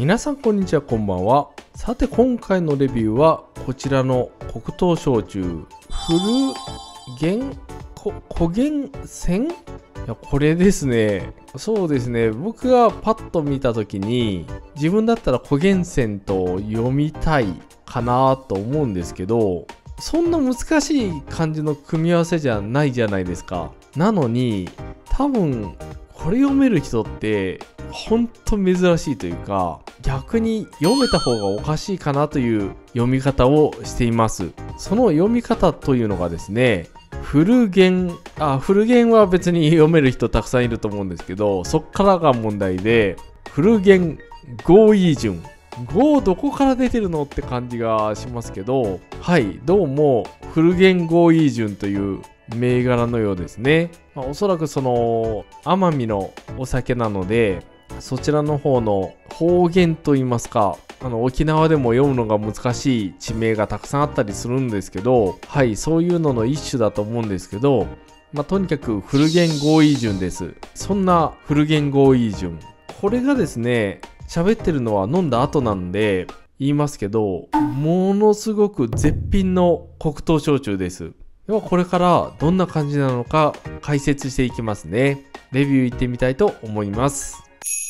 皆さんこんにちは、こんばんは。さて今回のレビューはこちらの黒糖焼酎古源古源泉、これですね。そうですね、僕がパッと見た時に自分だったら古源泉と読みたいかなと思うんですけど、そんな難しい感じの組み合わせじゃないじゃないですか。なのに多分これ読める人ってほんと珍しいというか、逆に読めた方がおかしいかなという読み方をしています。その読み方というのがですね、古源は別に読める人たくさんいると思うんですけど、そっからが問題で、古源合意順。5どこから出てるのって感じがしますけど、はい、どうも古源合意順という銘柄のようですね。おそらくその奄美のお酒なので、そちらの方の方言といいますか、沖縄でも読むのが難しい地名がたくさんあったりするんですけど、はい、そういうのの一種だと思うんですけど、とにかく古源合意順です。そんな古源合意順、これがですね、喋ってるのは飲んだ後なんで言いますけど、ものすごく絶品の黒糖焼酎です。ではこれからどんな感じなのか解説していきますね。レビューいってみたいと思います。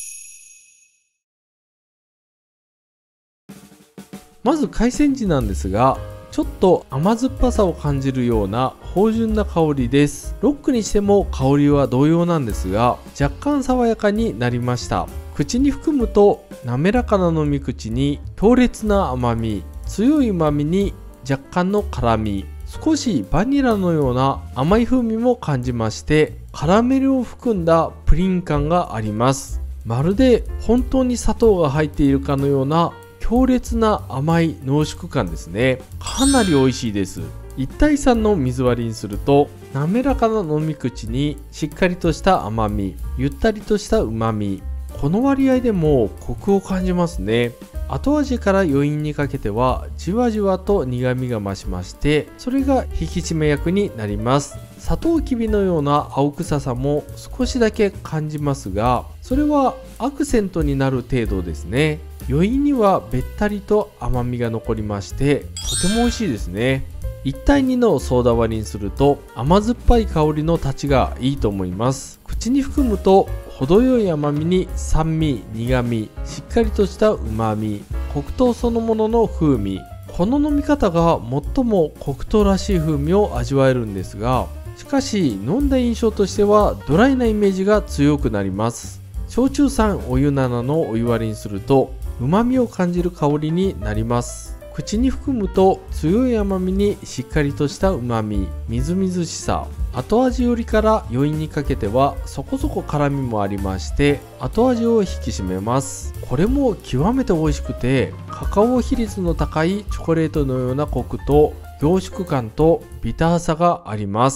まず開栓時なんですが、ちょっと甘酸っぱさを感じるような芳醇な香りです。ロックにしても香りは同様なんですが、若干爽やかになりました。口に含むと滑らかな飲み口に強烈な甘み、強い旨みに若干の辛み、少しバニラのような甘い風味も感じまして、カラメルを含んだプリン感があります。まるで本当に砂糖が入っているかのような強烈な甘い濃縮感ですね。かなり美味しいです。1対3の水割りにすると、滑らかな飲み口にしっかりとした甘み、ゆったりとした旨み、この割合でもコクを感じますね。後味から余韻にかけてはじわじわと苦みが増しまして、それが引き締め役になります。サトウキビのような青臭さも少しだけ感じますが、それはアクセントになる程度ですね。余韻にはべったりと甘みが残りまして、とても美味しいですね。1対2のソーダ割りにすると甘酸っぱい香りの立ちがいいと思います。口に含むと程よい甘みに酸味、苦味、しっかりとした旨味、黒糖そのものの風味、この飲み方が最も黒糖らしい風味を味わえるんですが、しかし飲んだ印象としてはドライなイメージが強くなります。焼酎酸お湯7のお湯割りにすると旨味を感じる香りになります。口に含むと強い甘みにしっかりとした旨み、みずみずしさ、後味よりから余韻にかけてはそこそこ辛みもありまして、後味を引き締めます。これも極めて美味しくて、カカオ比率の高いチョコレートのようなコクと凝縮感とビターさがあります。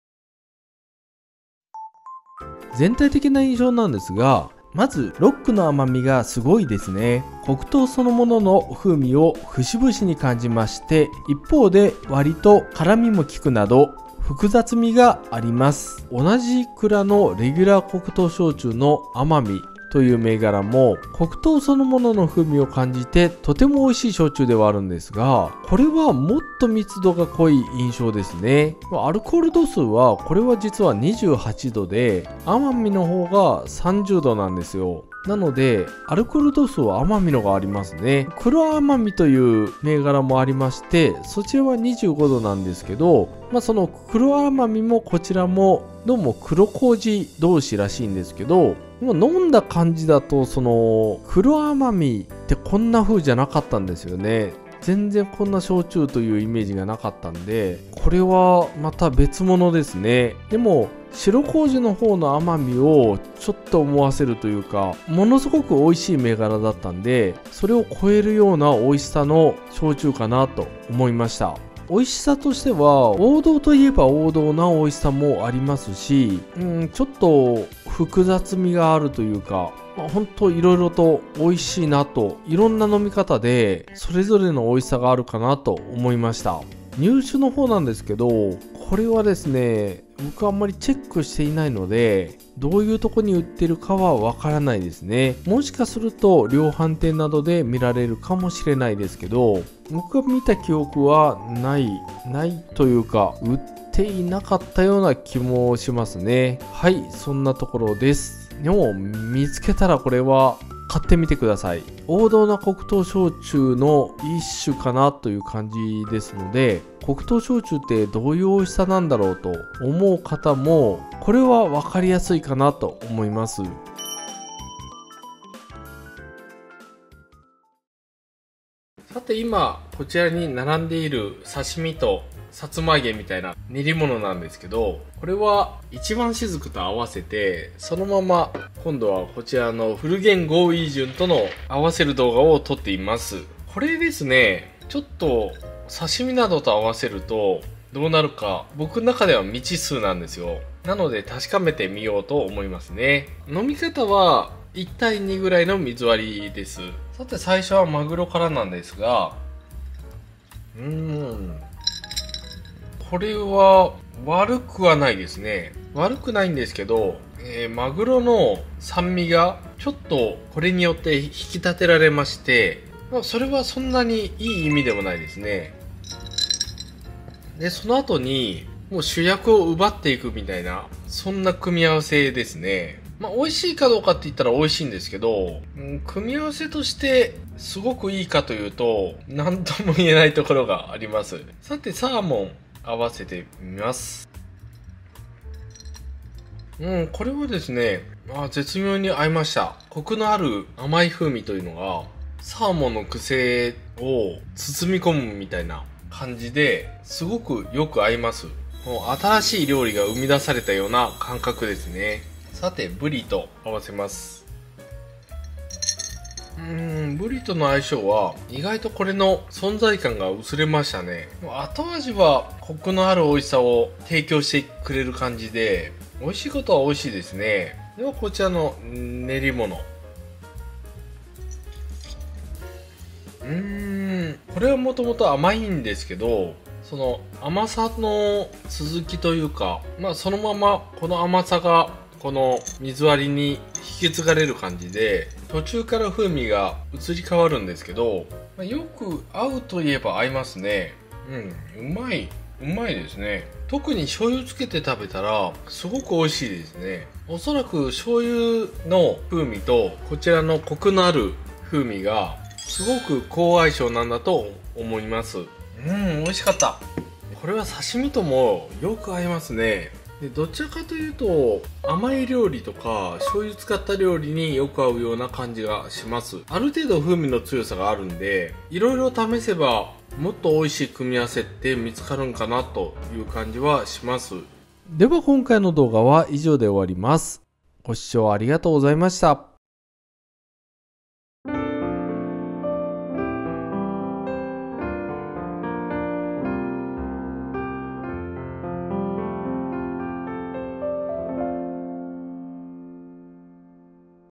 全体的な印象なんですが、まずロックの甘みがすごいですね。黒糖そのものの風味を節々に感じまして、一方で割と辛みも効くなど複雑味があります。同じ蔵のレギュラー黒糖焼酎の奄美という銘柄も黒糖そのものの風味を感じてとても美味しい焼酎ではあるんですが、これはもっと密度が濃い印象ですね。アルコール度数はこれは実は28度で、奄美の方が30度なんですよ。なのでアルコール度数は奄美のがありますね。黒奄美という銘柄もありまして、そちらは25度なんですけど、その黒奄美もこちらもどうも黒麹同士らしいんですけど、飲んだ感じだとその黒奄美ってこんな風じゃなかったんですよね。全然こんな焼酎というイメージがなかったんで、これはまた別物ですね。でも白麹の方の甘みをちょっと思わせるというか、ものすごく美味しい銘柄だったんで、それを超えるような美味しさの焼酎かなと思いました。美味しさとしては王道といえば王道な美味しさもありますし、ちょっと複雑味があるというか、本当いろいろと美味しいなと、いろんな飲み方でそれぞれの美味しさがあるかなと思いました。入手の方なんですけど、これはですね、 僕あんまりチェックしていないので、どういうとこに売ってるかはわからないですね。もしかすると量販店などで見られるかもしれないですけど、僕が見た記憶はないというか、売っていなかったような気もしますね。はい、そんなところです。でも見つけたらこれは買ってみてください。王道な黒糖焼酎の一種かなという感じですので、黒糖焼酎ってどういう美味しさなんだろうと思う方も、これは分かりやすいかなと思います。さて今こちらに並んでいる刺身とさつま揚げみたいな練り物なんですけど、これは一番雫と合わせて、そのまま今度はこちらのフルゲンゴーイージュンとの合わせる動画を撮っています。これですね、ちょっと刺身などと合わせるとどうなるか、僕の中では未知数なんですよ。なので確かめてみようと思いますね。飲み方は1対2ぐらいの水割りです。さて最初はマグロからなんですが、これは悪くはないですね。悪くないんですけど、マグロの酸味がちょっとこれによって引き立てられまして、それはそんなにいい意味でもないですね。で、その後にもう主役を奪っていくみたいな、そんな組み合わせですね。美味しいかどうかって言ったら美味しいんですけど、組み合わせとしてすごくいいかというと、何とも言えないところがあります。さてサーモン合わせてみます。これはですね、絶妙に合いました。コクのある甘い風味というのが、サーモンの癖を包み込むみたいな感じですごくよく合います。もう新しい料理が生み出されたような感覚ですね。さて、ブリと合わせます。ブリとの相性は意外とこれの存在感が薄れましたね。後味はコクのある美味しさを提供してくれる感じで、美味しいことは美味しいですね。ではこちらの練り物。これはもともと甘いんですけど、その甘さの続きというか、そのままこの甘さがこの水割りに引き継がれる感じで、途中から風味が移り変わるんですけど、よく合うといえば合いますね。うまいですね。特に醤油つけて食べたらすごく美味しいですね。おそらく醤油の風味とこちらのコクのある風味がすごく好相性なんだと思います。美味しかった。これは刺身ともよく合いますね。で、どちらかというと甘い料理とか醤油使った料理によく合うような感じがします。ある程度風味の強さがあるんで、いろいろ試せばもっと美味しい組み合わせって見つかるんかなという感じはします。では今回の動画は以上で終わります。ご視聴ありがとうございました。